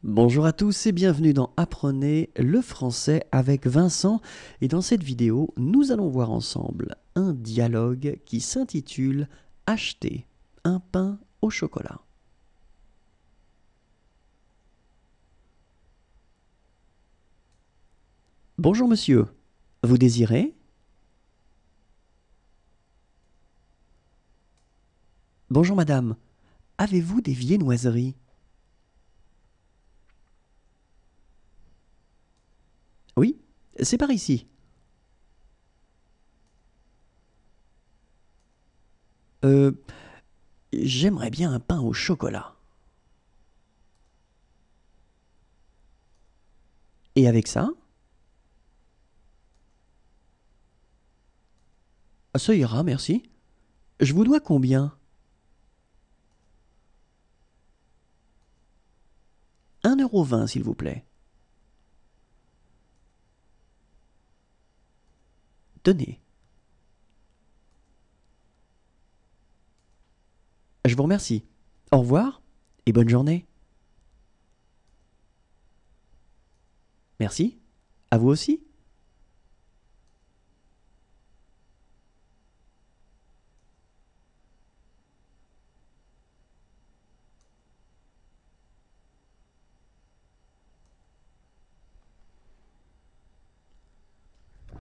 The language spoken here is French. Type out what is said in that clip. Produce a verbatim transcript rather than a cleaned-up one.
Bonjour à tous et bienvenue dans Apprenez le français avec Vincent. Et dans cette vidéo, nous allons voir ensemble un dialogue qui s'intitule Acheter un pain au chocolat. Bonjour monsieur, vous désirez? Bonjour madame, avez-vous des viennoiseries? Oui, c'est par ici. Euh, j'aimerais bien un pain au chocolat. Et avec ça? Ça ira, merci. Je vous dois combien? Un euro vingt, s'il vous plaît. Tenez. Je vous remercie. Au revoir et bonne journée. Merci. À vous aussi.